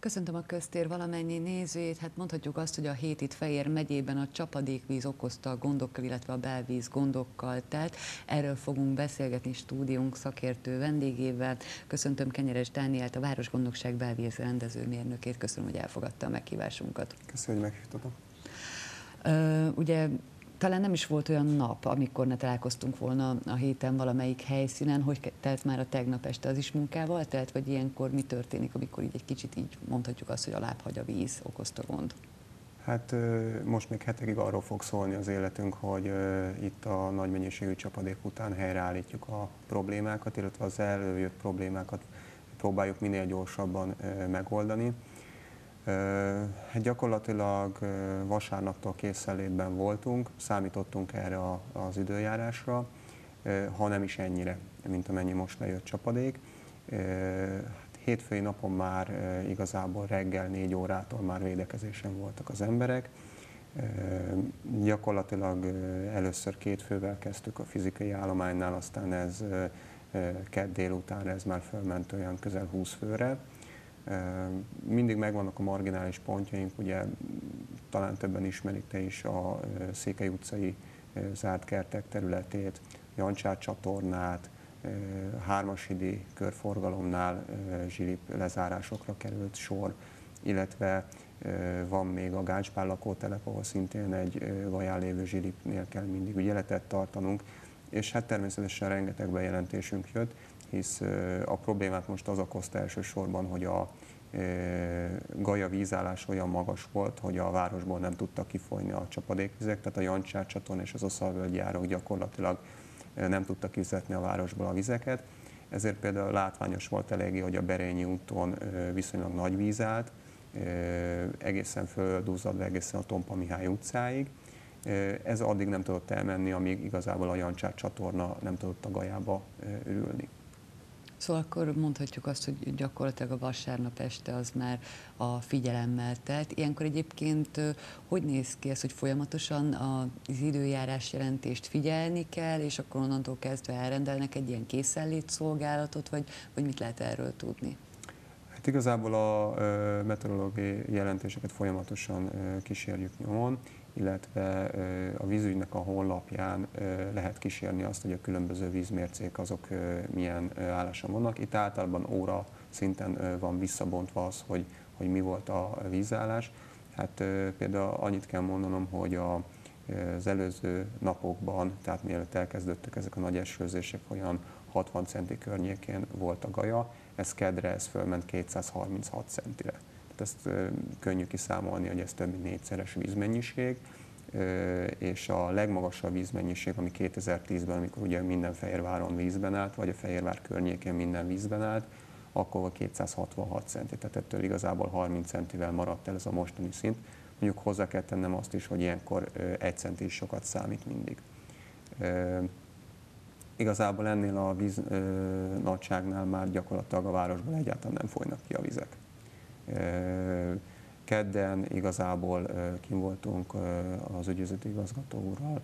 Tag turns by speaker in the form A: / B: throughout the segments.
A: Köszöntöm a Köztér valamennyi nézőjét. Hát mondhatjuk azt, hogy a hét itt Fejér megyében a csapadékvíz okozta a gondokkal, illetve a belvíz gondokkal telt. Erről fogunk beszélgetni stúdiónk szakértő vendégével. Köszöntöm Kenyeres Dánielt, a Városgondnokság belvíz rendezőmérnökét. Köszönöm, hogy elfogadta a meghívásunkat.
B: Köszönöm, hogy meghívtatok.
A: Ugye talán nem is volt olyan nap, amikor ne találkoztunk volna a héten valamelyik helyszínen. Hogy telt már a tegnap este? Az is munkával telt, vagy ilyenkor mi történik, amikor így egy kicsit így mondhatjuk azt, hogy a lábhagy a víz okozta gond?
B: Hát most még hetekig arról fog szólni az életünk, hogy itt a nagy mennyiségű csapadék után helyreállítjuk a problémákat, illetve az előjött problémákat próbáljuk minél gyorsabban megoldani. Hát gyakorlatilag vasárnaptól készenlétben voltunk, számítottunk erre az időjárásra, ha nem is ennyire, mint amennyi most lejött csapadék. Hétfői napon már igazából reggel 4 órától már védekezésen voltak az emberek. Gyakorlatilag először 2 fővel kezdtük a fizikai állománynál, aztán ez kedd délután ez már fölment olyan közel 20 főre. Mindig megvannak a marginális pontjaink, ugye talán többen ismerik te is a Székely utcai zárt kertek területét, Jancsár csatornát, Hármashidi körforgalomnál zsilip lezárásokra került sor, illetve van még a Gácspál lakótelep, ahol szintén egy gaján lévő zsilipnél kell mindig ügyeletet tartanunk, és hát természetesen rengeteg bejelentésünk jött, hisz a problémát most az okozta elsősorban, hogy a gaja vízállás olyan magas volt, hogy a városból nem tudtak kifolyni a csapadékvizek, tehát a Jancsár csatorna és az Oszalvölgyi árok gyakorlatilag nem tudtak kivezetni a városból a vizeket. Ezért például látványos volt eléggé, hogy a Berényi úton viszonylag nagy víz állt, egészen földúzzadva egészen a Tompa Mihály utcáig. Ez addig nem tudott elmenni, amíg igazából a Jancsár csatorna nem tudott a gajába ürülni.
A: Szóval akkor mondhatjuk azt, hogy gyakorlatilag a vasárnap este az már a figyelemmel telt. Ilyenkor egyébként hogy néz ki ez, hogy folyamatosan az időjárás jelentést figyelni kell, és akkor onnantól kezdve elrendelnek egy ilyen készenlétszolgálatot, vagy mit lehet erről tudni?
B: Hát igazából a meteorológiai jelentéseket folyamatosan kísérjük nyomon, illetve a vízügynek a honlapján lehet kísérni azt, hogy a különböző vízmércék azok milyen álláson vannak. Itt általában óra szinten van visszabontva az, hogy mi volt a vízállás. Hát például annyit kell mondanom, hogy az előző napokban, tehát mielőtt elkezdődtek ezek a nagy esőzések, olyan 60 centi környékén volt a gaja, ez keddre ez fölment 236 centire. Tehát ezt könnyű kiszámolni, hogy ez több mint 4-szeres vízmennyiség, és a legmagasabb vízmennyiség, ami 2010-ben, amikor ugye minden Fehérváron vízben állt, vagy a Fehérvár környékén minden vízben állt, akkor volt 266 centi, tehát ettől igazából 30 centivel maradt el ez a mostani szint. Mondjuk hozzá kell tennem azt is, hogy ilyenkor 1 centi is sokat számít mindig. Igazából ennél a víz nagyságnál már gyakorlatilag a városban egyáltalán nem folynak ki a vizek. Kedden igazából kint voltunk az ügyvezető igazgató úrral,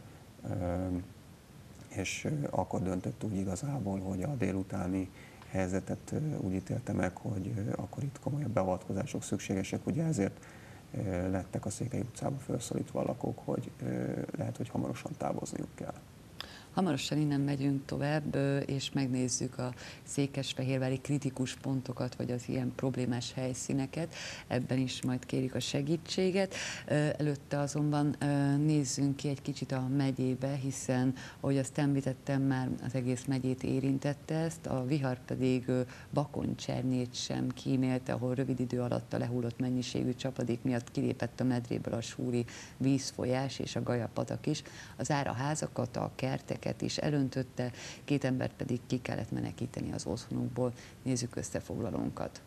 B: és akkor döntött úgy igazából, hogy a délutáni helyzetet úgy ítélte meg, hogy akkor itt komolyabb beavatkozások szükségesek, ugye ezért lettek a Székely utcába felszólítva a lakók, hogy lehet, hogy hamarosan távozniuk kell.
A: Hamarosan innen megyünk tovább, és megnézzük a székesfehérvári kritikus pontokat, vagy az ilyen problémás helyszíneket. Ebben is majd kérjük a segítséget. Előtte azonban nézzünk ki egy kicsit a megyébe, hiszen, ahogy azt említettem, már az egész megyét érintette ezt, a vihar pedig Bakoncsernét sem kímélte, ahol rövid idő alatt a lehullott mennyiségű csapadék miatt kilépett a medréből a súri vízfolyás és a Gaja-patak is. Az áraházakat, a kerteket is elöntötte, 2 embert pedig ki kellett menekíteni az otthonukból. Nézzük összefoglalónkat.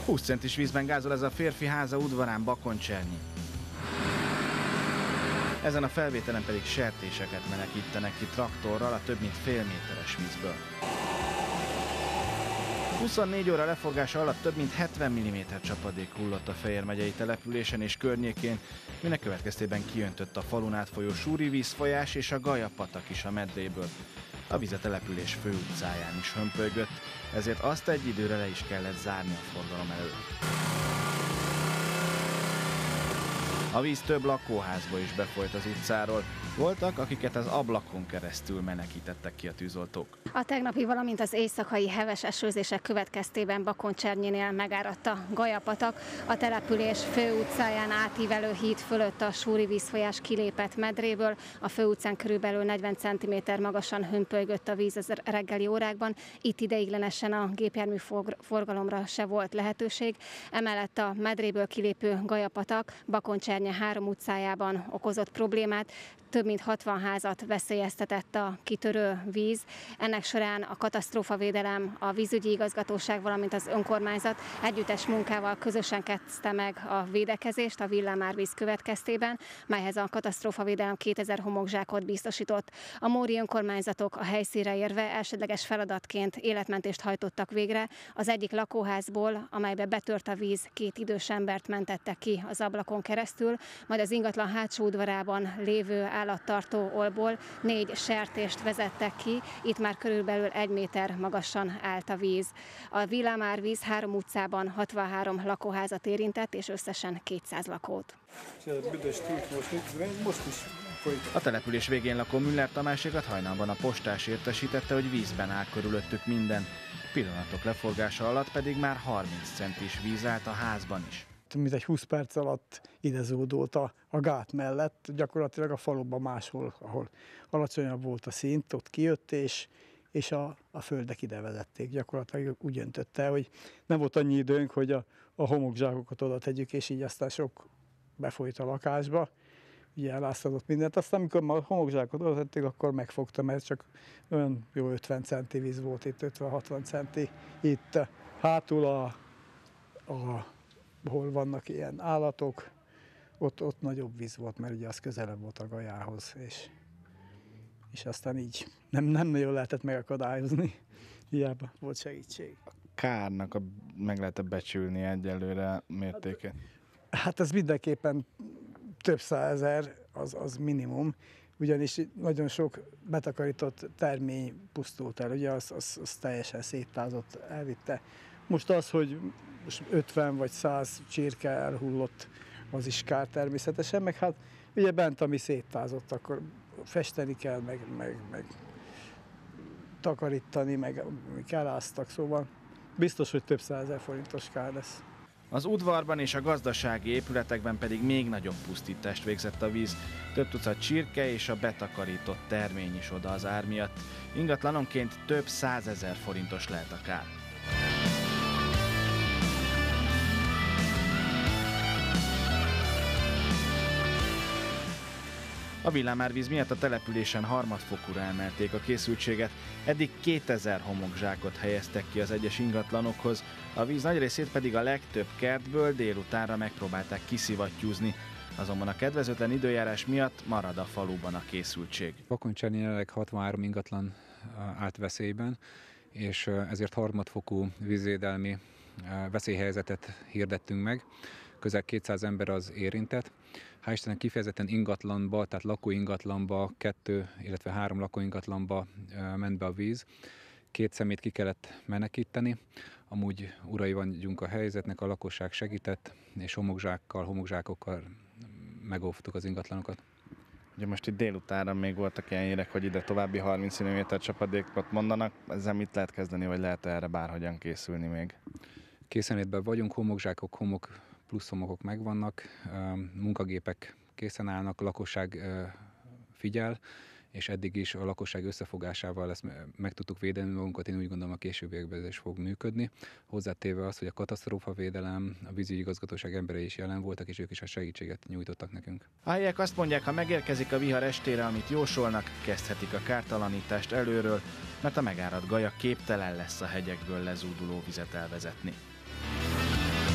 C: 20 centis vízben gázol ez a férfi háza udvarán Bakoncsernyi. Ezen a felvételen pedig sertéseket menekítenek ki traktorral a több mint fél méteres vízből. 24 óra leforgása alatt több mint 70 mm csapadék hullott a Fejér megyei településen és környékén, minek következtében kiöntött a falun átfolyó Súri vízfolyás és a Gaja-patak is a medréből. A víz a település főutcáján is hömpölygött, ezért azt egy időre le is kellett zárni a forgalom előtt. A víz több lakóházba is befolyt az utcáról. Voltak, akiket az ablakon keresztül menekítettek ki a tűzoltók.
D: A tegnapi, valamint az éjszakai heves esőzések következtében Bakoncsernyinél megáradt a Gaja-patak. A település főutcáján átívelő híd fölött a Súri vízfolyás kilépett medréből. A főutcán körülbelül 40 cm magasan hömpölygött a víz az reggeli órákban. Itt ideiglenesen a gépjármű forgalomra se volt lehetőség. Emellett a medréből kilépő Gaja-patak Bakoncsernye 3 utcájában okozott problémát. Több mint 60 házat veszélyeztetett a kitörő víz. Ennek során a katasztrófavédelem, a vízügyi igazgatóság, valamint az önkormányzat együttes munkával közösen kezdte meg a védekezést a villámárvíz következtében, melyhez a katasztrófavédelem 2000 homokzsákot biztosított. A móri önkormányzatok a helyszínre érve elsődleges feladatként életmentést hajtottak végre. Az egyik lakóházból, amelybe betört a víz, 2 idős embert mentettek ki az ablakon keresztül, majd az ingatlan hátsó udvarában lévő állattartó olból 4 sertést vezettek ki, itt már körülbelül 1 méter magasan állt a víz. A villámárvíz 3 utcában 63 lakóházat érintett, és összesen 200 lakót.
C: A település végén lakó Müller Tamásékat hajnalban a postás értesítette, hogy vízben áll körülöttük minden. Pillanatok leforgása alatt pedig már 30 centis víz állt a házban is.
E: Mintegy 20 perc alatt ide zúdult a gát mellett, gyakorlatilag a faluban máshol, ahol alacsonyabb volt a szint, ott kijött, és a földek ide vezették. Gyakorlatilag úgy öntötte, hogy nem volt annyi időnk, hogy a homokzsákokat oda tegyük, és így aztán sok befolyt a lakásba, ugye eláztatott mindent. Aztán, amikor már a homokzsákot oda tettük, akkor megfogta, mert csak olyan jó 50 centi víz volt itt, 50-60 centi. Itt hátul hol vannak ilyen állatok, ott nagyobb víz volt, mert ugye az közelebb volt a Gajához, és aztán így nem nagyon lehetett megakadályozni, hiába volt segítség.
C: A kárnak meg lehet becsülni egyelőre mértékét?
E: Hát ez mindenképpen több százezer, az minimum, ugyanis nagyon sok betakarított termény pusztult el, ugye az teljesen széttázott, elvitte. Most az, hogy 50 vagy 100 csirke elhullott, az is kár természetesen, meg hát ugye bent, ami széttázott, akkor festeni kell, meg takarítani, meg eláztak, szóval biztos, hogy több 100 000 forintos kár lesz.
C: Az udvarban és a gazdasági épületekben pedig még nagyobb pusztítást végzett a víz. Több tucat csirke és a betakarított termény is oda az ár miatt. Ingatlanonként több 100 000 forintos lehet a kár. A villámárvíz miatt a településen harmadfokúra emelték a készültséget, eddig 2000 homokzsákot helyeztek ki az egyes ingatlanokhoz, a víz nagy részét pedig a legtöbb kertből délutánra megpróbálták kiszivattyúzni, azonban a kedvezőtlen időjárás miatt marad a faluban a készültség.
F: Bakoncsernyi jelenleg 63 ingatlan állt veszélyben, és ezért harmadfokú vízvédelmi veszélyhelyzetet hirdettünk meg. Közel 200 ember az érintett. Hál' Istennek kifejezetten ingatlanba, tehát lakóingatlanba, 2, illetve 3 lakóingatlanba ment be a víz. 2 szemét ki kellett menekíteni. Amúgy urai vagyunk a helyzetnek, a lakosság segített, és homokzsákokkal megóvtuk az ingatlanokat.
C: Ugye most itt délutánra még voltak ilyen hírek, hogy ide további 30 mm csapadékot mondanak. Ezzel mit lehet kezdeni, vagy lehet erre bárhogyan készülni még?
F: Készenlétben vagyunk, homokzsákok, plusz homokok megvannak, munkagépek készen állnak, a lakosság figyel, és eddig is a lakosság összefogásával ezt meg tudtuk védeni magunkat, én úgy gondolom a későbbiekben ez is fog működni. Hozzátéve az, hogy a katasztrófavédelem, a vízügyi igazgatóság emberei is jelen voltak, és ők is a segítséget nyújtottak nekünk.
C: A helyiek azt mondják, ha megérkezik a vihar estére, amit jósolnak, kezdhetik a kártalanítást előről, mert a megáradt Gaja képtelen lesz a hegyekből lezúduló vizet elvezetni.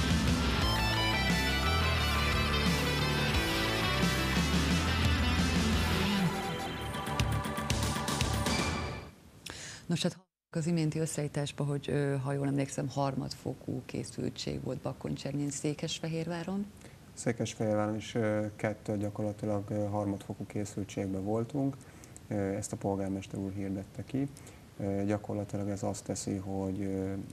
A: Nos, hát az iménti összeállításban, hogy ha jól emlékszem, harmadfokú készültség volt Bakkoncsernyén, Székesfehérváron.
B: Székesfehérváron is gyakorlatilag harmadfokú készültségben voltunk. Ezt a polgármester úr hirdette ki. Gyakorlatilag ez azt teszi, hogy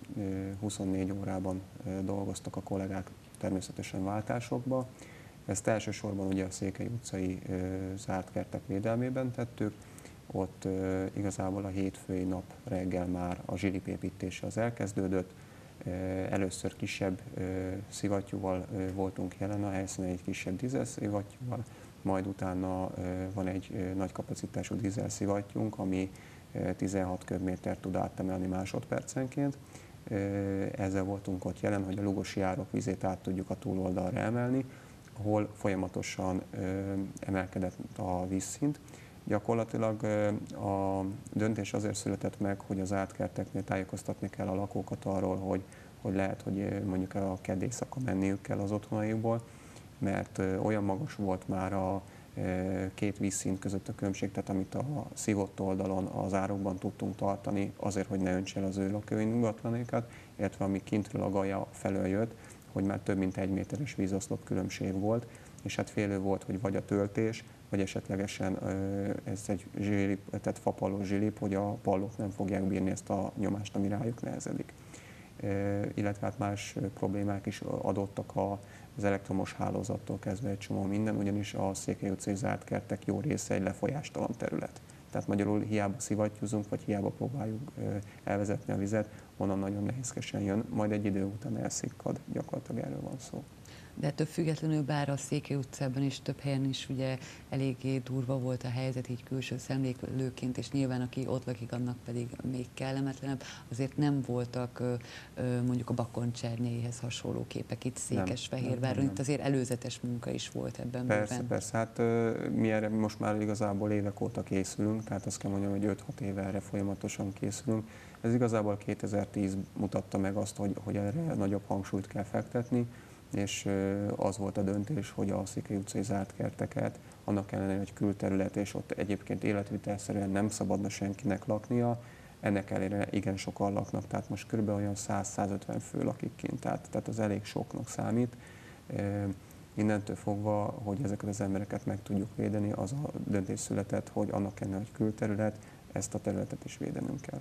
B: 24 órában dolgoztak a kollégák, természetesen váltásokba. Ezt elsősorban ugye a Székely utcai zárt kertek védelmében tettük. Ott igazából a hétfői nap reggel már a zsilipépítése az elkezdődött. Először kisebb szivattyúval voltunk jelen a helyszínen, egy kisebb dízelszivattyúval, majd utána van egy nagy kapacitású dízelszivattyúnk, ami 16 köbmétert tud átemelni másodpercenként. Ezzel voltunk ott jelen, hogy a Lugosi árok vizét át tudjuk a túloldalra emelni, ahol folyamatosan emelkedett a vízszint. Gyakorlatilag a döntés azért született meg, hogy az átkerteknél tájékoztatni kell a lakókat arról, hogy lehet, hogy mondjuk a kedd éjszaka menniük kell az otthonaikból, mert olyan magas volt már a két vízszint között a különbség, tehát amit a szívott oldalon az árokban tudtunk tartani, azért, hogy ne öntse el az ő lakóingatlanékat, illetve ami kintről a Gaja felől jött, hogy már több mint 1 méteres vízoszlop különbség volt, és hát félő volt, hogy vagy a töltés, vagy esetlegesen ez egy zsilip, tehát fapalló zsilip, hogy a pallók nem fogják bírni ezt a nyomást, ami rájuk nehezedik. Illetve hát más problémák is adottak az elektromos hálózattól kezdve egy csomó minden, ugyanis a Székely utcai zárt kertek jó része egy lefolyástalan terület. Tehát magyarul hiába szivattyúzunk, vagy hiába próbáljuk elvezetni a vizet, onnan nagyon nehézkesen jön, majd egy idő után elszikkad, gyakorlatilag erről van szó.
A: De ettől függetlenül, bár a Székely utcában is több helyen is ugye eléggé durva volt a helyzet, így külső szemlélőként, és nyilván aki ott lakik, annak pedig még kellemetlenebb, azért nem voltak mondjuk a Bakkoncsernyéhez hasonló képek itt Székesfehérváron, itt azért előzetes munka is volt ebben.
B: Persze, hát mi erre most már igazából évek óta készülünk, tehát azt kell mondjam, hogy 5-6 éve erre folyamatosan készülünk. Ez igazából 2010 mutatta meg azt, hogy erre nagyobb hangsúlyt kell fektetni, és az volt a döntés, hogy a Székely utcai zárt kerteket, annak ellenére, hogy külterület, és ott egyébként életvitelszerűen nem szabadna senkinek laknia, ennek ellenére igen sokan laknak, tehát most kb. Olyan 100-150 fő lakik kint, tehát az elég soknak számít. Innentől fogva, hogy ezeket az embereket meg tudjuk védeni, az a döntés született, hogy annak ellenére, hogy külterület, ezt a területet is védenünk kell.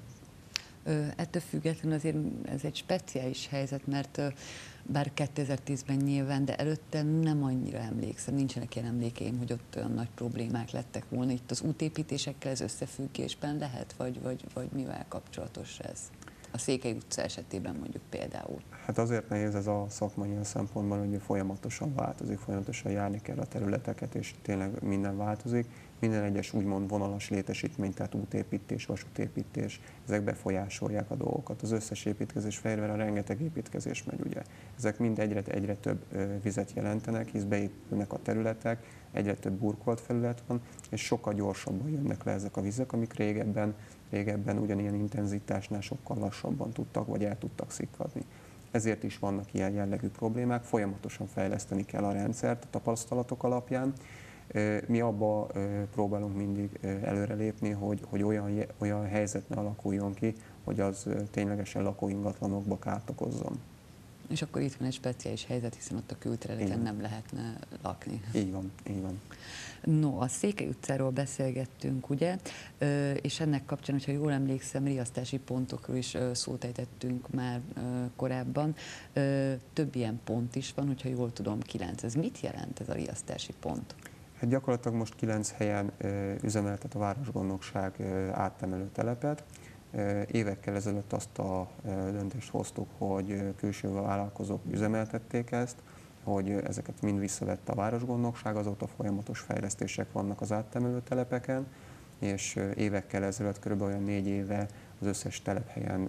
A: Ettől függetlenül azért ez egy speciális helyzet, mert bár 2010-ben nyilván, de előtte nem annyira emlékszem, nincsenek ilyen emlékeim, hogy ott olyan nagy problémák lettek volna. Itt az útépítésekkel ez összefüggésben lehet, vagy mivel kapcsolatos ez? A Székely utca esetében mondjuk például.
B: Hát azért nehéz ez a szakma ilyen szempontból, hogy folyamatosan változik, folyamatosan járni kell a területeket, és tényleg minden változik. Minden egyes úgymond vonalas létesítmény, tehát útépítés, vasútépítés, ezek befolyásolják a dolgokat. Az összes építkezés, Fehérváron rengeteg építkezés megy, ugye. Ezek mind egyre több vizet jelentenek, hisz beépülnek a területek, egyre több burkolt felület van, és sokkal gyorsabban jönnek le ezek a vizek, amik régebben ugyanilyen intenzitásnál sokkal lassabban tudtak, vagy el tudtak szikkadni. Ezért is vannak ilyen jellegű problémák, folyamatosan fejleszteni kell a rendszert a tapasztalatok alapján. Mi abba próbálunk mindig előrelépni, hogy olyan helyzet ne alakuljon ki, hogy az ténylegesen lakóingatlanokba kárt okozzon.
A: És akkor itt van egy speciális helyzet, hiszen ott a külterületen nem lehetne lakni.
B: Így van, így van.
A: No, a Székely utcáról beszélgettünk, ugye, és ennek kapcsán, hogyha jól emlékszem, riasztási pontokról is szót ejtettünk már korábban. Több ilyen pont is van, hogyha jól tudom, 9. Ez mit jelent ez a riasztási pont?
B: Hát gyakorlatilag most 9 helyen üzemeltet a városgondnokság áttemelő telepet. Évekkel ezelőtt azt a döntést hoztuk, hogy külső vállalkozók üzemeltették ezt, hogy ezeket mind visszavette a városgondnokság, azóta folyamatos fejlesztések vannak az áttemelő telepeken, és évekkel ezelőtt, kb. Olyan 4 éve az összes telephelyen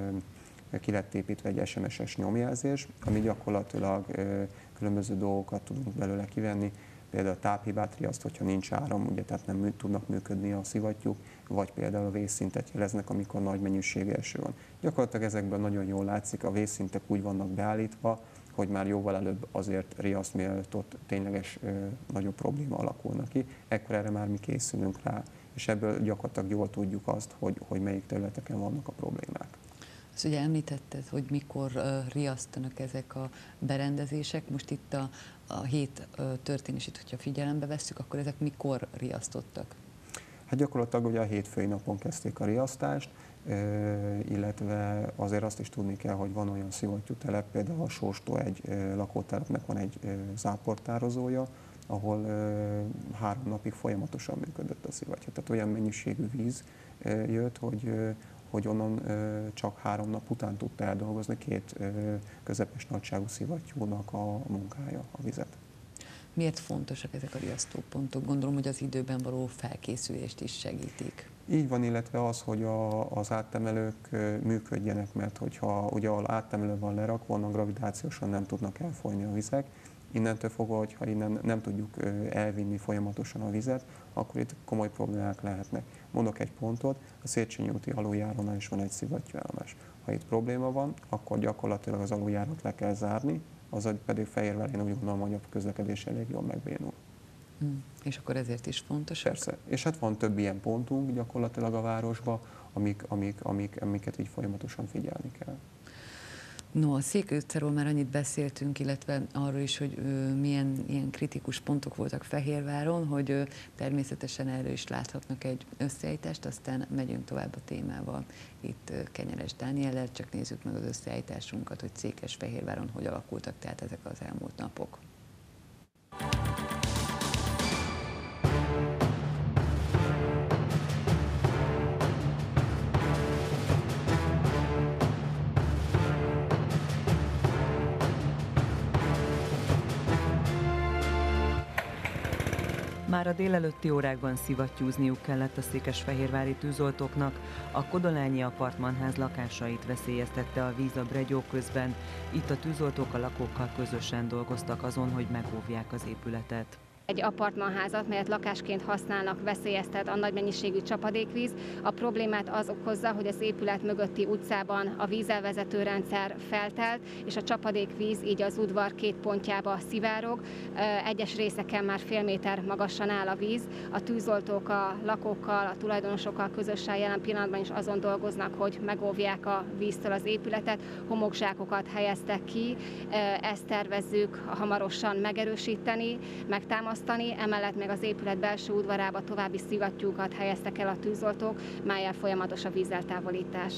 B: ki lett építve egy SMS-es nyomjelzés, ami gyakorlatilag különböző dolgokat tudunk belőle kivenni, például a táphibát riaszt, hogyha nincs áram, ugye, tehát nem tudnak működni a szivattyúk, vagy például a vészszintet jeleznek, amikor nagy mennyiségű eső van. Gyakorlatilag ezekben nagyon jól látszik, a vészszintek úgy vannak beállítva, hogy már jóval előbb azért riaszt, mielőtt ott tényleges nagyobb probléma alakulna ki. Ekkor erre már mi készülünk rá, és ebből gyakorlatilag jól tudjuk azt, hogy melyik területeken vannak a problémák.
A: Azt ugye említetted, hogy mikor riasztanak ezek a berendezések. Most itt a hét történését, hogyha figyelembe vesszük, akkor ezek mikor riasztottak?
B: Hát gyakorlatilag ugye a hétfői napon kezdték a riasztást, illetve azért azt is tudni kell, hogy van olyan szivattyútelep, például a Sóstó egy lakótelepnek van egy záportározója, ahol 3 napig folyamatosan működött a szivattyú. Tehát olyan mennyiségű víz jött, hogy onnan csak 3 nap után tudta eldolgozni 2 közepes nagyságú szivattyúnak a munkája, a vizet.
A: Miért fontosak ezek a riasztópontok? Gondolom, hogy az időben való felkészülést is segítik.
B: Így van, illetve az, hogy az áttemelők működjenek, mert hogyha ugye ahol áttemelő van lerakva, onnan gravitációsan nem tudnak elfolyni a vizek. Innentől fogva, hogyha innen nem tudjuk elvinni folyamatosan a vizet, akkor itt komoly problémák lehetnek. Mondok egy pontot, a Széchenyi úti aluljárónál is van egy szivattyúállomás. Ha itt probléma van, akkor gyakorlatilag az aluljárót le kell zárni, az pedig Fehérvárén úgy gondolom, hogy a közlekedés elég jól megbénul.
A: És akkor ezért is fontos?
B: Persze. És hát van több ilyen pontunk gyakorlatilag a városban, amiket így folyamatosan figyelni kell.
A: No, a Székely utcáról már annyit beszéltünk, illetve arról is, hogy milyen ilyen kritikus pontok voltak Fehérváron, hogy természetesen erről is láthatnak egy összeállítást, aztán megyünk tovább a témával. Itt Kenyeres Dániellel, csak nézzük meg az összeállításunkat, hogy Székesfehérváron hogy alakultak tehát ezek az elmúlt napok.
G: Már a délelőtti órákban szivattyúzniuk kellett a székesfehérvári tűzoltóknak, a Kodolányi apartmanház lakásait veszélyeztette a víz a Bregyó közben. Itt a tűzoltók a lakókkal közösen dolgoztak azon, hogy megóvják az épületet.
D: Egy apartmanházat, melyet lakásként használnak, veszélyeztet a nagy mennyiségű csapadékvíz. A problémát az okozza, hogy az épület mögötti utcában a vízelvezető rendszer feltelt, és a csapadékvíz így az udvar 2 pontjába szivárog. Egyes részeken már fél méter magasan áll a víz. A tűzoltók a lakókkal, a tulajdonosokkal közösen jelen pillanatban is azon dolgoznak, hogy megóvják a víztől az épületet. Homokzsákokat helyeztek ki, ezt tervezzük hamarosan megerősíteni, megtámasztani. Emellett még az épület belső udvarába további szivattyúkat helyeztek el a tűzoltók, májjel folyamatos a vízeltávolítás.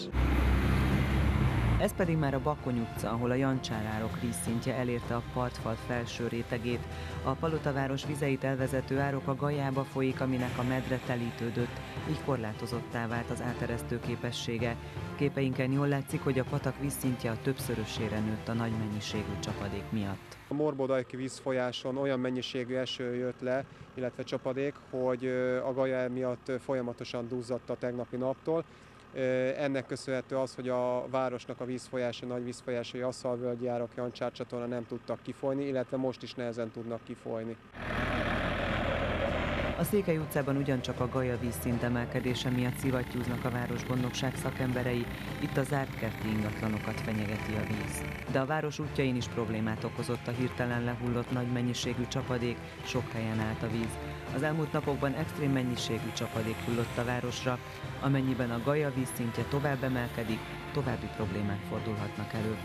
G: Ez pedig már a Bakony utca, ahol a Jancsár-árok vízszintje elérte a partfal felső rétegét. A Palotaváros vizeit elvezető árok a Gajába folyik, aminek a medre telítődött, így korlátozottá vált az áteresztő képessége. Képeinken jól látszik, hogy a patak vízszintje a többszörösére nőtt a nagy mennyiségű csapadék miatt.
B: A Morbódajki vízfolyáson olyan mennyiségű eső jött le, illetve csapadék, hogy a Gaja miatt folyamatosan duzzadt a tegnapi naptól. Ennek köszönhető az, hogy a városnak a vízfolyása, nagy vízfolyásai, Asszalvölgyi árok, Jancsár csatorna nem tudtak kifolyni, illetve most is nehezen tudnak kifolyni.
G: A Székely utcában ugyancsak a Gaja vízszint emelkedése miatt szivattyúznak a városgondnokság szakemberei, itt a zárt kerti ingatlanokat fenyegeti a víz. De a város útjain is problémát okozott a hirtelen lehullott nagy mennyiségű csapadék, sok helyen állt a víz. Az elmúlt napokban extrém mennyiségű csapadék hullott a városra, amennyiben a Gaja vízszintje tovább emelkedik, további problémák fordulhatnak elő.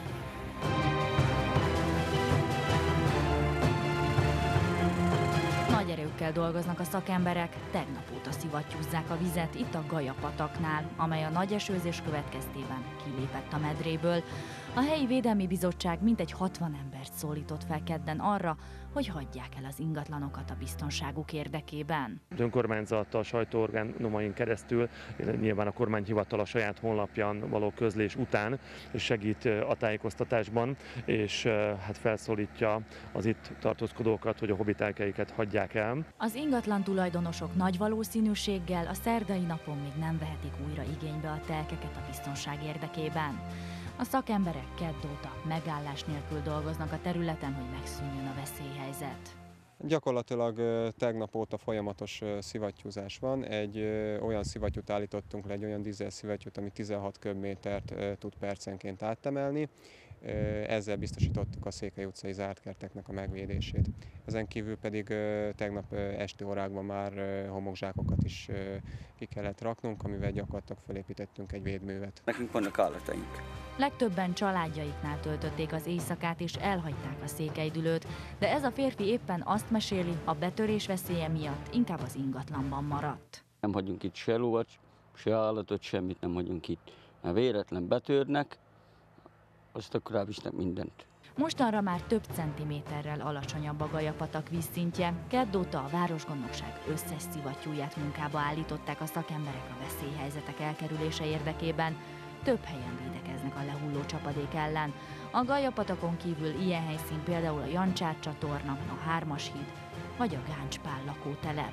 H: Nagy erőkkel dolgoznak a szakemberek, tegnap óta szivattyúzzák a vizet itt a Gaja pataknál, amely a nagy esőzés következtében kilépett a medréből. A helyi védelmi bizottság mintegy 60 embert szólított fel kedden arra, hogy hagyják el az ingatlanokat a biztonságuk érdekében.
I: Az önkormányzat a sajtóorgánumain keresztül, nyilván a kormányhivatal a saját honlapján való közlés után segít a tájékoztatásban, és hát felszólítja az itt tartózkodókat, hogy a hobbitelkeiket hagyják el.
H: Az ingatlan tulajdonosok nagy valószínűséggel a szerdai napon még nem vehetik újra igénybe a telkeket a biztonság érdekében. A szakemberek kedd óta megállás nélkül dolgoznak a területen, hogy megszűnjön a veszélyhelyzet.
B: Gyakorlatilag tegnap óta folyamatos szivattyúzás van. Egy olyan szivattyút állítottunk le, egy olyan dízel szivattyút, ami 16 köbmétert tud percenként áttemelni. ezzel biztosítottuk a Székely utcai zárt kerteknek a megvédését. Ezen kívül pedig tegnap esti órákban már homokzsákokat is ki kellett raknunk, amivel gyakorlatilag felépítettünk egy védművet.
J: Nekünk vannak állataink.
H: Legtöbben családjaiknál töltötték az éjszakát és elhagyták a székelydülőt, de ez a férfi éppen azt meséli, a betörés veszélye miatt inkább az ingatlanban maradt.
J: Nem hagyunk itt se lovat, se állatot, semmit nem hagyunk itt. Ha véletlen betörnek, azt akkor rávisznek mindent.
H: Mostanra már több centiméterrel alacsonyabb a Gajapatak vízszintje. Kedd óta a városgondnokság összes szivattyúját munkába állították a szakemberek a veszélyhelyzetek elkerülése érdekében. Több helyen védekeznek a lehulló csapadék ellen. A Gajapatakon kívül ilyen helyszín például a Jancsár csatorna, a Hármas híd vagy a Gáncs Pál lakótelep.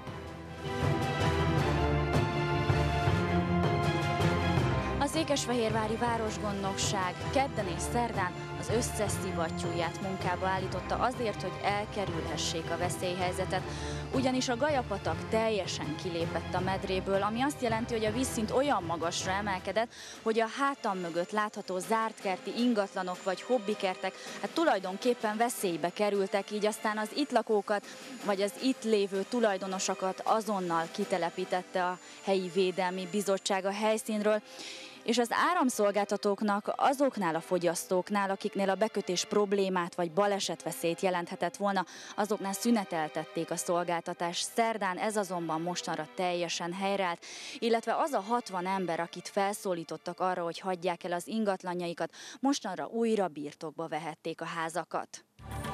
H: A Székesfehérvári Városgondnokság kedden és szerdán az összes szivattyúját munkába állította azért, hogy elkerülhessék a veszélyhelyzetet, ugyanis a Gajapatak teljesen kilépett a medréből, ami azt jelenti, hogy a vízszint olyan magasra emelkedett, hogy a hátam mögött látható zártkerti ingatlanok vagy hobbikertek tulajdonképpen veszélybe kerültek, így aztán az itt lakókat vagy az itt lévő tulajdonosokat azonnal kitelepítette a helyi védelmi bizottság a helyszínről, és az áramszolgáltatóknak azoknál a fogyasztóknál, akiknél a bekötés problémát vagy balesetveszélyt jelenthetett volna, azoknál szüneteltették a szolgáltatást. Szerdán ez azonban mostanra teljesen helyreállt, illetve az a 60 ember, akit felszólítottak arra, hogy hagyják el az ingatlanjaikat, mostanra újra birtokba vehették a házakat.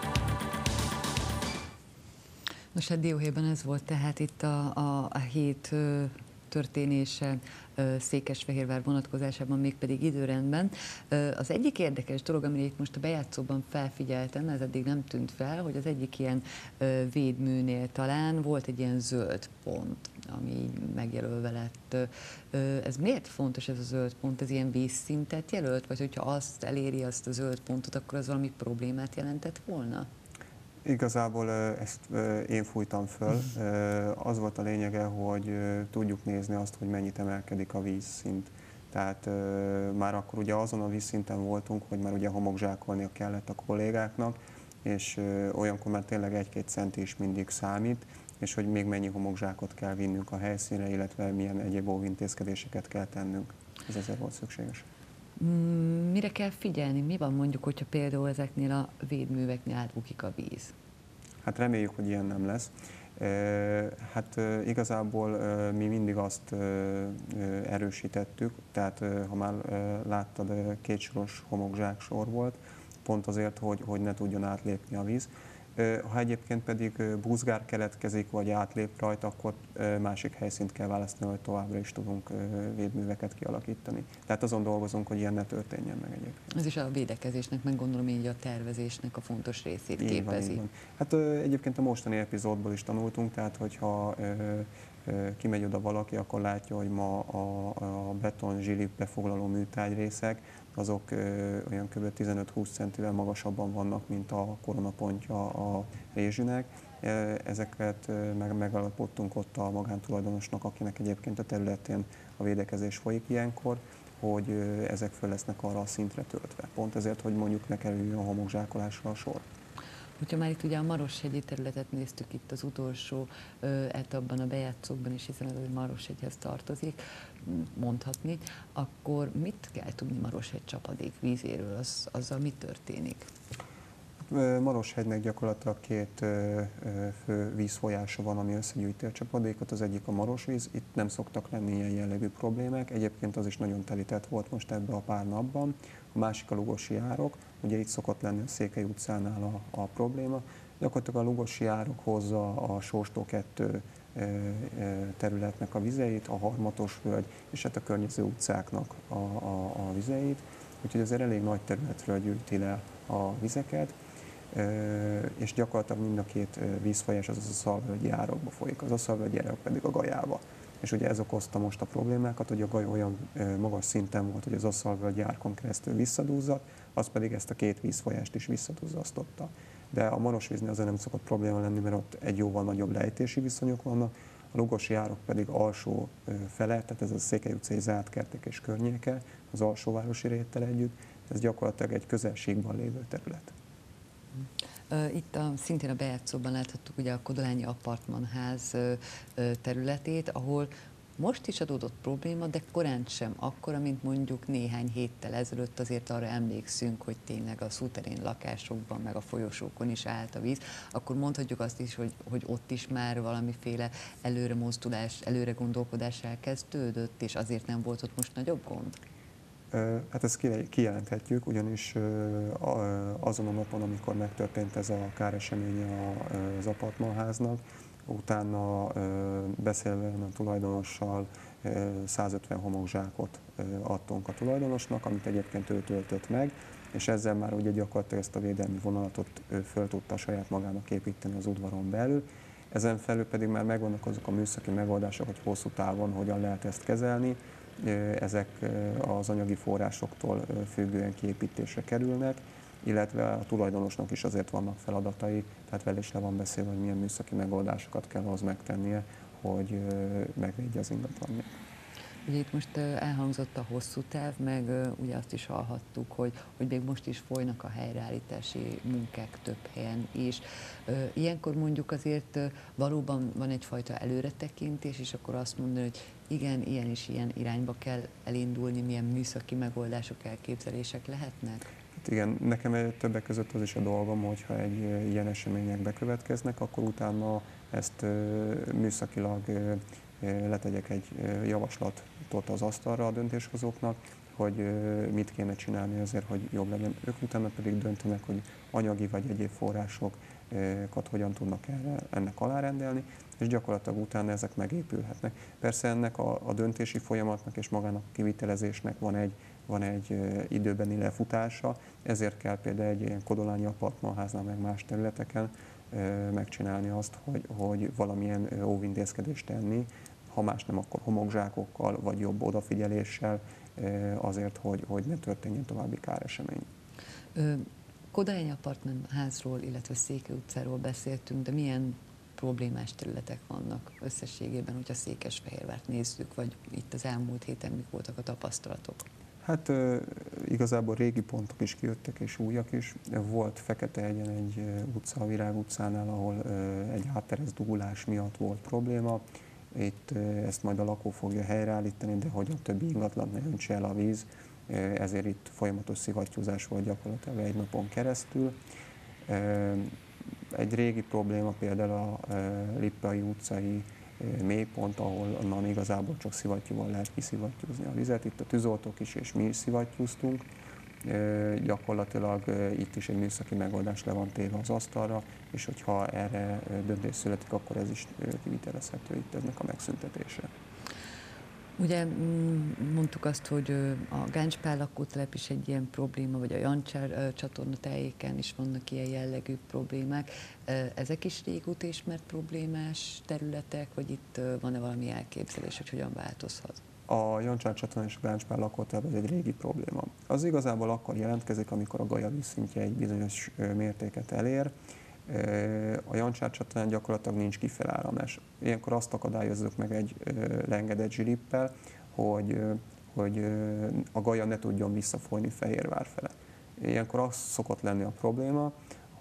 A: Nos, hát dióhéjban ez volt tehát itt a hét történése Székesfehérvár vonatkozásában, mégpedig időrendben. Az egyik érdekes dolog, amire itt most a bejátszóban felfigyeltem, ez eddig nem tűnt fel, hogy az egyik ilyen védműnél talán volt egy ilyen zöld pont, ami megjelölve lett. Ez miért fontos ez a zöld pont? Ez ilyen vízszintet jelölt? Vagy hogyha azt eléri azt a zöld pontot, akkor az valami problémát jelentett volna?
B: Igazából ezt én fújtam föl. Az volt a lényege, hogy tudjuk nézni azt, hogy mennyit emelkedik a vízszint. Tehát már akkor ugye azon a vízszinten voltunk, hogy már ugye homokzsákolnia kellett a kollégáknak, és olyankor már tényleg 1-2 centi is mindig számít, és hogy még mennyi homokzsákot kell vinnünk a helyszínre, illetve milyen egyéb óvintézkedéseket kell tennünk. Ez ezért volt szükséges.
A: Mire kell figyelni? Mi van mondjuk, hogyha például ezeknél a védműveknél átbukik a víz?
B: Hát reméljük, hogy ilyen nem lesz. Hát igazából mi mindig azt erősítettük, tehát ha már láttad, 2 soros homokzsák sor volt, pont azért, hogy ne tudjon átlépni a víz. Ha egyébként pedig búzgár keletkezik, vagy átlép rajta, akkor másik helyszínt kell választani, hogy továbbra is tudunk védműveket kialakítani. Tehát azon dolgozunk, hogy ilyen ne történjen meg egyébként. Ez
A: is a védekezésnek, meg gondolom így a tervezésnek a fontos részét képezi.
B: Így van. Hát egyébként a mostani epizódból is tanultunk, tehát hogyha kimegy oda valaki, akkor látja, hogy ma a beton, zsili befoglaló műtárgyrészek, azok olyan kb. 15-20 centivel magasabban vannak, mint a koronapontja a rézsűnek. Ezeket megalapodtunk ott a magántulajdonosnak, akinek egyébként a területén a védekezés folyik ilyenkor, hogy ezek föl lesznek arra a szintre töltve. Pont ezért, hogy mondjuk ne kerüljön a homokzsákolásra a sor.
A: Hogyha már itt ugye a Maroshegyi területet néztük itt az utolsó etapban a bejátszókban is, hiszen ez a Maroshegyhez tartozik, mondhatni, akkor mit kell tudni Maroshegy csapadék vízéről, azzal mi történik?
B: Maroshegynek gyakorlatilag 2 fő vízfolyása van, ami összegyűjti a csapadékot, az egyik a Marosvíz, itt nem szoktak lenni ilyen jellegű problémák, egyébként az is nagyon telített volt most ebbe a pár napban. A másik a Lugosi árok, ugye itt szokott lenni a Székely utcánál a probléma, gyakorlatilag a Lugosi árok hozza a Sóstó 2 területnek a vizeit, a Harmatos-völgy és hát a környező utcáknak a vizeit, úgyhogy azért elég nagy területről gyűjti le a vizeket, és gyakorlatilag mind a 2 vízfolyás az a Szalvölgyi árokba folyik, az a Szalvölgyi árok pedig a Gajába. És ugye ez okozta most a problémákat, hogy a Gaja olyan magas szinten volt, hogy az Asszalvölgyi árkon keresztül visszadúzzadt, az pedig ezt a 2 vízfolyást is visszaduzzasztotta. De a Marosvíznél azért nem szokott probléma lenni, mert ott egy jóval nagyobb lejtési viszonyok vannak, a Lugosi árok pedig alsó fele, tehát ez a Székely utcai zárt kertek és környéke, az alsóvárosi réttel együtt, ez gyakorlatilag egy közelségben lévő terület.
A: Itt szintén a bejátszóban láthattuk ugye a Kodolányi Apartmanház területét, ahol most is adódott probléma, de korán sem akkora, mint mondjuk néhány héttel ezelőtt. Azért arra emlékszünk, hogy tényleg a szúterén lakásokban, meg a folyosókon is állt a víz. Akkor mondhatjuk azt is, hogy ott is már valamiféle előre mozdulás, előre gondolkodás elkezdődött, és azért nem volt ott most nagyobb gond?
B: Hát ezt kijelenthetjük, ugyanis azon a napon, amikor megtörtént ez a káreseménye az apartmanháznak, utána beszélve a tulajdonossal 150 homokzsákot adtunk a tulajdonosnak, amit egyébként ő töltött meg, és ezzel már ugye gyakorlatilag ezt a védelmi vonalatot föl tudta saját magának építeni az udvaron belül. Ezen felül pedig már megvannak azok a műszaki megoldások, hogy hosszú távon hogyan lehet ezt kezelni. Ezek az anyagi forrásoktól függően kiépítésre kerülnek, illetve a tulajdonosnak is azért vannak feladatai, tehát vele is le van beszélve, hogy milyen műszaki megoldásokat kell ahhoz megtennie, hogy megvédje az ingatlanját.
A: Ugye itt most elhangzott a hosszú táv, meg ugye azt is hallhattuk, hogy még most is folynak a helyreállítási munkák több helyen is. Ilyenkor mondjuk azért valóban van egyfajta előretekintés, és akkor azt mondani, hogy igen, ilyen és ilyen irányba kell elindulni, milyen műszaki megoldások, elképzelések lehetnek?
B: Hát igen, nekem többek között az is a dolgom, hogyha egy ilyen események bekövetkeznek, akkor utána ezt műszakilag letegyek egy javaslatot az asztalra a döntéshozóknak, hogy mit kéne csinálni azért, hogy jobb legyen. Ők utána pedig döntenek, hogy anyagi vagy egyéb forrásokat hogyan tudnak ennek alárendelni, és gyakorlatilag utána ezek megépülhetnek. Persze ennek a döntési folyamatnak és magának a kivitelezésnek van egy időbeni lefutása, ezért kell például egy ilyen Kodolányi Apartmanháznál meg más területeken megcsinálni azt, hogy valamilyen óvintézkedést tenni, ha más nem, akkor homokzsákokkal, vagy jobb odafigyeléssel azért, hogy ne történjen további káresemény.
A: Kodolányi Apartmanházról, illetve Székely utcáról beszéltünk, de milyen problémás területek vannak összességében, hogyha Székesfehérvárt nézzük, vagy itt az elmúlt héten mik voltak a tapasztalatok?
B: Hát igazából régi pontok is kijöttek, és újak is. Volt Feketehegyen egy utca, a Virág utcánál, ahol egy átteres dugulás miatt volt probléma. Itt ezt majd a lakó fogja helyreállítani, de hogy a többi ingatlant ne öntse el a víz, ezért itt folyamatos szivattyúzás volt gyakorlatilag egy napon keresztül. Egy régi probléma például a Lippai utcai mélypont, ahol onnan igazából csak szivattyúval lehet kiszivattyúzni a vizet. Itt a tűzoltók is, és mi is szivattyúztunk. Gyakorlatilag itt is egy műszaki megoldás le van téve az asztalra, és hogyha erre döntés születik, akkor ez is kivitelezhető itt ennek a megszüntetése.
A: Ugye mondtuk azt, hogy a Gáncspál lakótelep is egy ilyen probléma, vagy a Jancsár csatorna tájéken is vannak ilyen jellegű problémák. Ezek is régóta ismert problémás területek, vagy itt van-e valami elképzelés, hogy hogyan változhat?
B: A Jancsár csatorna és a Gáncspál lakótelep ez egy régi probléma. Az igazából akkor jelentkezik, amikor a Gaja vízszintje egy bizonyos mértéket elér. A Jancsár csatornán gyakorlatilag nincs kifeláramlás. Ilyenkor azt akadályozzuk meg egy leengedett zsilippel, hogy a Gaja ne tudjon visszafolyni Fehérvár fele. Ilyenkor az szokott lenni a probléma,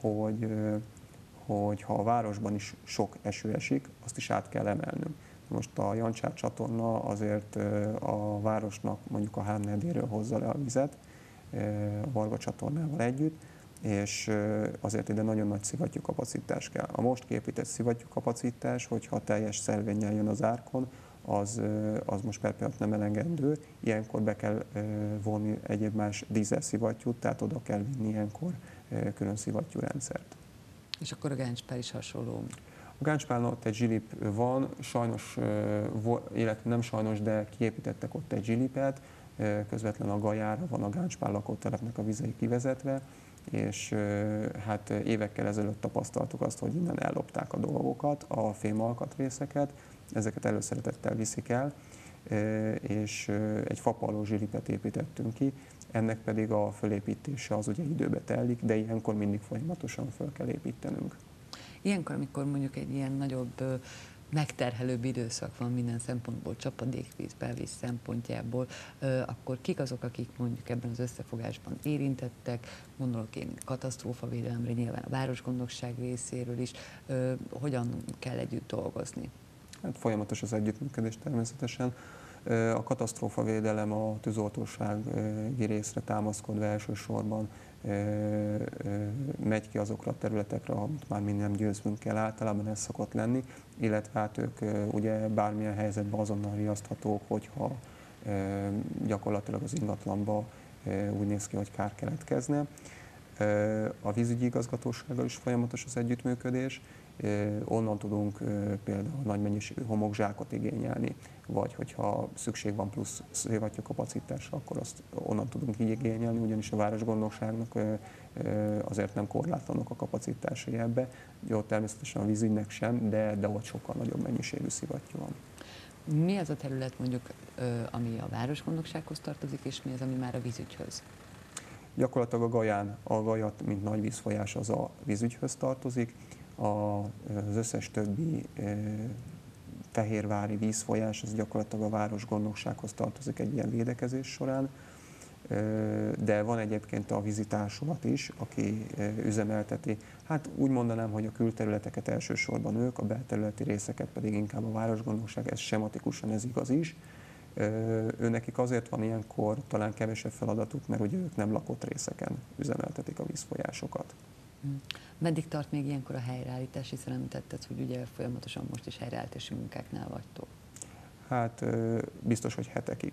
B: hogy ha a városban is sok eső esik, azt is át kell emelnünk. Most a Jancsár csatorna azért a városnak mondjuk a Hárnedéről hozza le a vizet, a Varga csatornával együtt, és azért ide nagyon nagy szivattyúkapacitás kell. A most kiépített szivattyúkapacitás, hogyha teljes szelvénnyel jön az árkon, az most per pillanat nem elengedő. Ilyenkor be kell vonni egyéb más dízel szivattyút, tehát oda kell vinni ilyenkor külön szivattyúrendszert.
A: És akkor a Gáncspál is hasonló?
B: A Gáncspálnál ott egy zsilip van, sajnos, illetve nem sajnos, de kiépítettek ott egy zsilipet, közvetlen a Gajára van a Gáncspál lakótelepnek a vizei kivezetve, és hát évekkel ezelőtt tapasztaltuk azt, hogy innen ellopták a dolgokat, a fémalkatrészeket, ezeket előszeretettel viszik el, és egy fapalló zsilipet építettünk ki, ennek pedig a fölépítése az ugye időbe telik, de ilyenkor mindig folyamatosan föl kell építenünk.
A: Ilyenkor, amikor mondjuk egy ilyen nagyobb megterhelőbb időszak van minden szempontból, csapadékvíz, belvíz szempontjából, akkor kik azok, akik mondjuk ebben az összefogásban érintettek, gondolok én katasztrófavédelemre, nyilván a városgondnokság részéről is, hogyan kell együtt dolgozni?
B: Hát folyamatos az együttműködés természetesen. A katasztrófavédelem a tűzoltósági részre támaszkodva elsősorban megy ki azokra a területekre, amit már mi nem győzünk el, általában ez szokott lenni, illetve hát ők ugye bármilyen helyzetben azonnal riaszthatók, hogyha gyakorlatilag az ingatlanba úgy néz ki, hogy kár keletkezne. A vízügyi igazgatósággal is folyamatos az együttműködés, onnan tudunk például nagy mennyiségű homokzsákot igényelni, vagy hogyha szükség van plusz szivattyú kapacitásra, akkor azt onnan tudunk így igényelni, ugyanis a városgondnokságnak azért nem korlátlanok a kapacitásai ebbe. Jó, természetesen a vízügynek sem, de ott sokkal nagyobb mennyiségű szivattyú van.
A: Mi az a terület mondjuk, ami a városgondnoksághoz tartozik, és mi az, ami már a vízügyhöz?
B: Gyakorlatilag a Gaja, mint nagy vízfolyás, az a vízügyhöz tartozik, az összes többi fehérvári vízfolyás, az gyakorlatilag a városgondnoksághoz tartozik egy ilyen védekezés során, de van egyébként a vízitársulat is, aki üzemelteti. Hát úgy mondanám, hogy a külterületeket elsősorban ők, a belterületi részeket pedig inkább a városgondnokság, ez sematikusan ez igaz is. Őnekik azért van ilyenkor talán kevesebb feladatuk, mert ugye ők nem lakott részeken üzemeltetik a vízfolyásokat.
A: Meddig tart még ilyenkor a helyreállítás, hiszen említetted, hogy ugye folyamatosan most is helyreállítási munkáknál vagytok? Hát
B: biztos, hogy hetekig.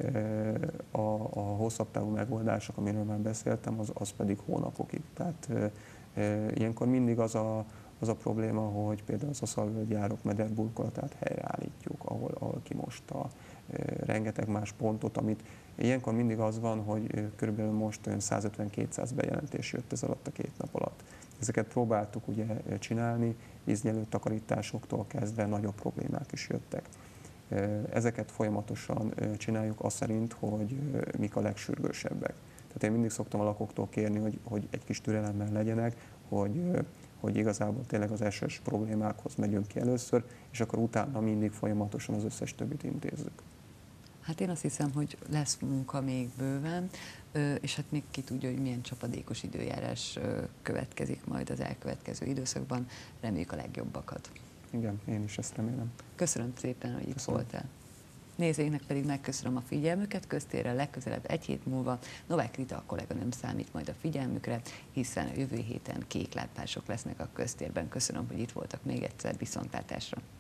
B: A hosszabb távú megoldások, amiről már beszéltem, az pedig hónapokig. Tehát ilyenkor mindig az a probléma, hogy például az Aszalvölgyárok mederburkolatát helyreállítjuk, ahol kimosta rengeteg más pontot, amit ilyenkor mindig az van, hogy körülbelül most olyan 150-200 bejelentés jött ez alatt a 2 nap alatt. Ezeket próbáltuk ugye csinálni, víznyelő takarításoktól kezdve nagyobb problémák is jöttek. Ezeket folyamatosan csináljuk azt szerint, hogy mik a legsürgősebbek. Tehát én mindig szoktam a lakóktól kérni, hogy egy kis türelemmel legyenek, hogy igazából tényleg az SS problémákhoz megyünk ki először, és akkor utána mindig folyamatosan az összes többit intézzük.
A: Hát én azt hiszem, hogy lesz munka még bőven, és hát még ki tudja, hogy milyen csapadékos időjárás következik majd az elkövetkező időszakban. Reméljük a legjobbakat.
B: Igen, én is ezt remélem.
A: Köszönöm szépen, hogy itt voltál. Nézőinknek pedig megköszönöm a figyelmüket, köztérre legközelebb egy hét múlva Novák Rita a kolléganőm számít majd a figyelmükre, hiszen a jövő héten kék lámpások lesznek a köztérben. Köszönöm, hogy itt voltak még egyszer, viszontlátásra.